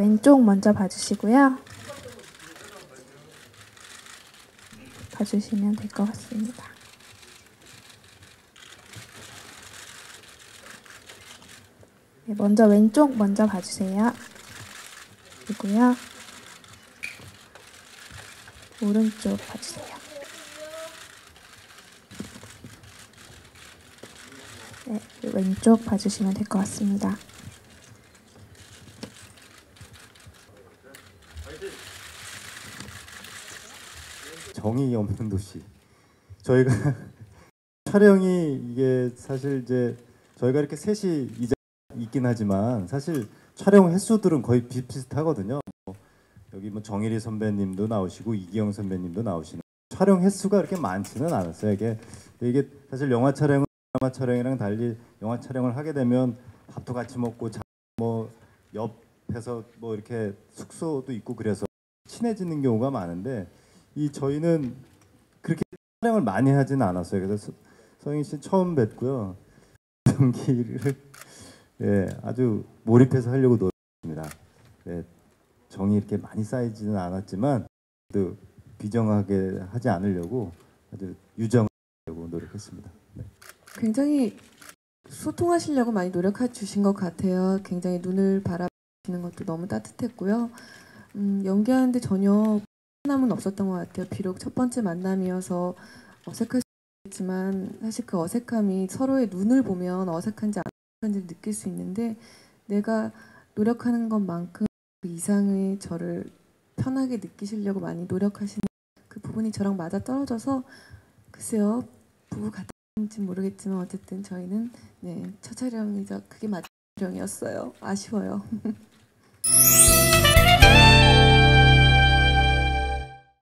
왼쪽 먼저 봐주시고요. 봐주시면 될 것 같습니다. 네, 먼저 왼쪽 먼저 봐주세요. 그리고요. 오른쪽 봐주세요. 네, 왼쪽 봐주시면 될 것 같습니다. 정이 없는 도시. 저희가 촬영이 이게 사실 이제 저희가 이렇게 셋이 이제 있긴 하지만 사실 촬영 횟수들은 거의 비슷비슷하거든요. 여기 뭐 정일이 선배님도 나오시고 이기영 선배님도 나오시는 촬영 횟수가 그렇게 많지는 않았어요. 이게 사실 영화 촬영은 드라마 촬영이랑 달리 영화 촬영을 하게 되면 밥도 같이 먹고 뭐 옆에서 뭐 이렇게 숙소도 있고 그래서 친해지는 경우가 많은데 저희는 그렇게 촬영을 많이 하지는 않았어요. 그래서 성인 씨 처음 뵙고요. 연기를 아주 몰입해서 하려고 노력했습니다. 정이 이렇게 많이 쌓이지는 않았지만 또 비정하게 하지 않으려고 아주 유정하려고 노력했습니다. 네. 굉장히 소통하시려고 많이 노력해 주신 것 같아요. 굉장히 눈을 바라보시는 것도 너무 따뜻했고요. 연기하는데 전혀 불편함은 없었던 것 같아요. 비록 첫 번째 만남이어서 어색할 수 있지만 사실 그 어색함이 서로의 눈을 보면 어색한지 안 어색한지 느낄 수 있는데 내가 노력하는 것만큼 그 이상의 저를 편하게 느끼시려고 많이 노력하시는 그 부분이 저랑 맞아 떨어져서 글쎄요 부부 같은지 모르겠지만 어쨌든 저희는 첫 촬영이자 그게 마지막 촬영이었어요. 아쉬워요.